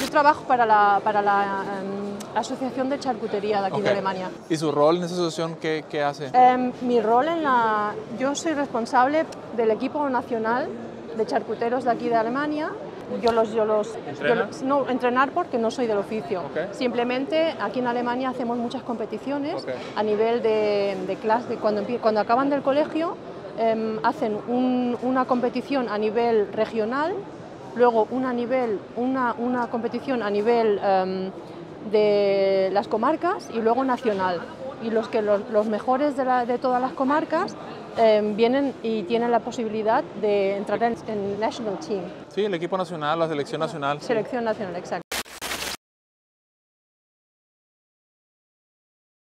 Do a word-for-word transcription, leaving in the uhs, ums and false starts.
trabajo para la, para la um, Asociación de Charcutería de aquí Okay. de Alemania. ¿Y su rol en esa asociación qué, qué hace? Um, mi rol en la... Yo soy responsable del equipo nacional de charcuteros de aquí de Alemania. Yo los, yo los, yo los no entrenar porque no soy del oficio. Okay. Simplemente aquí en Alemania hacemos muchas competiciones Okay. a nivel de, de clase, de cuando, cuando acaban del colegio eh, hacen un, una competición a nivel regional, luego una, nivel, una, una competición a nivel eh, de las comarcas y luego nacional. Y los, que los, los mejores de, la, de todas las comarcas eh, vienen y tienen la posibilidad de entrar en el National Team. Sí, el equipo nacional, la selección nacional. Selección sí. nacional, exacto.